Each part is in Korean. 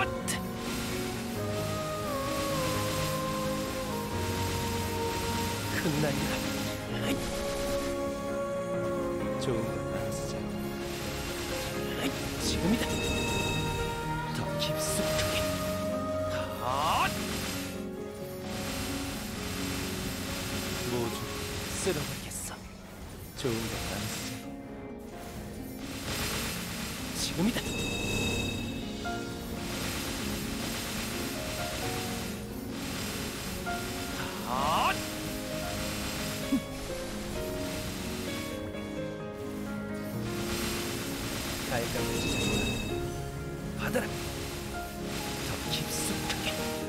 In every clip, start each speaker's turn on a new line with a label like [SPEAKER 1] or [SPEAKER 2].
[SPEAKER 1] 큰 날이다. 좋은 것 많으시죠? 지금이다. 더 깊숙하게. 모두 쓸어버리겠어. 좋은 것 많으시죠? 지금이다. 갈감을 지져라. 받아라. 더 깊숙하게.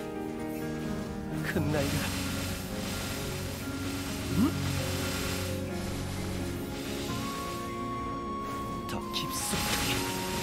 [SPEAKER 1] 큰 날이라. 더 깊숙하게.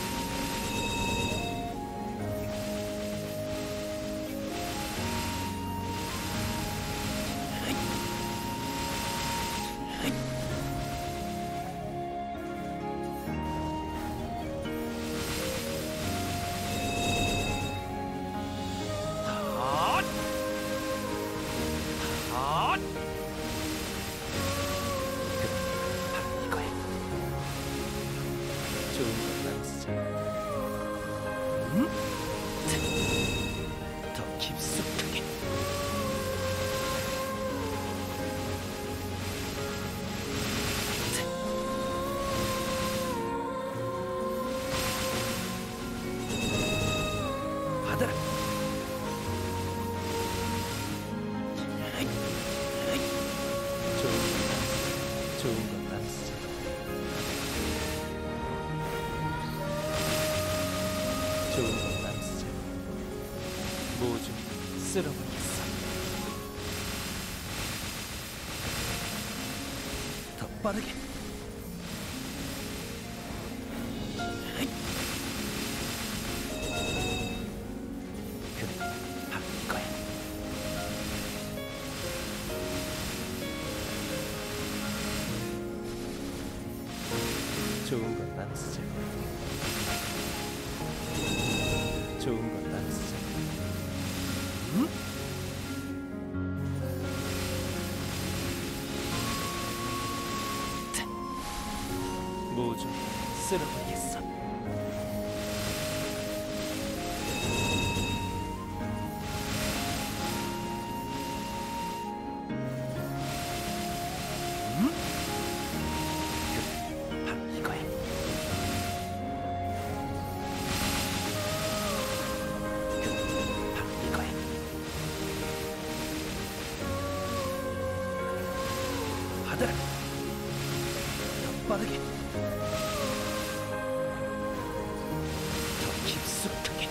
[SPEAKER 1] 좋은 것 많으시죠? 더 깊숙하게. 받아라. 좋은 것 많으시죠? 좋은 것 많으시죠? 모두 쓸어버리겠어. 더 빠르게. 그래, 바로 이거야. 좋은 것 많으시죠? 좋은 것 많으시죠? 모두 쓸어버리겠어. 그래, 바로 이거야. 받아라. 더 빠르게. 더 깊숙하게.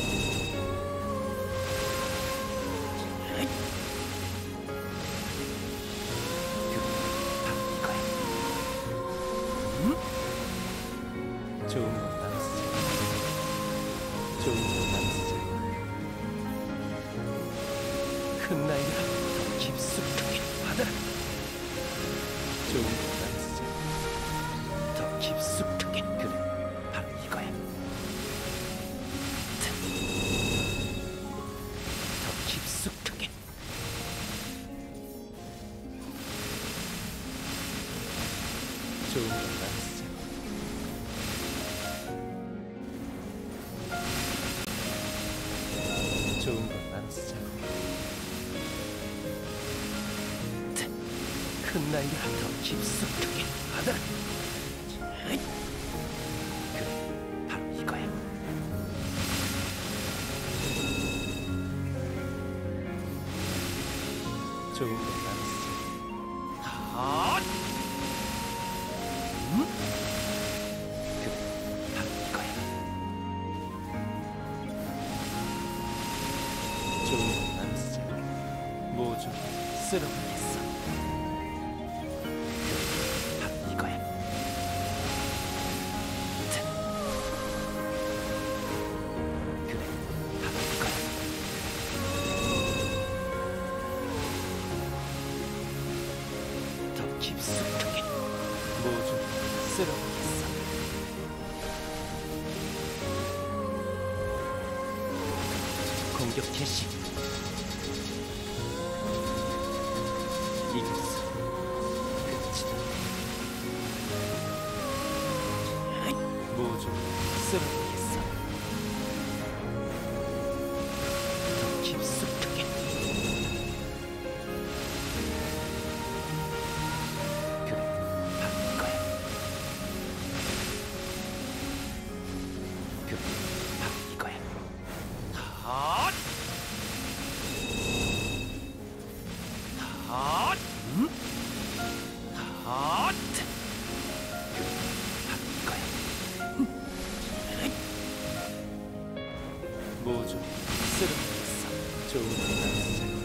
[SPEAKER 1] 바로 이거야. 좋은 것 많으시죠? 좋은 것 많으시죠? 큰 나이라 더 깊숙하게 받아라. 좋은 것 많으시죠? 더 깊숙하게. 그래, 바로 이거야. 더 깊숙하게. 좋은 것 많으시죠? 좋은 것 많으시죠? 큰 나이라 더 깊숙하게 받아라. 그래, 바로 이거야. 좋은 것 많으시죠? 그래, 바로 이거야. 좋은 것 많으시죠? 모두 쓸어버리겠어. 깊숙하게 모두 쓸어버리겠어. 공격 개시. 이것은 끝이다. 모조 쓸어버리겠어. 더 깊숙하게. 그래, 바꿀 거야. 그래, 바꿀 거야. 헛! 헛! 헛! 그래, 바꿀 거야. 모조 쓸어버리겠어. 좋은 건 남았어.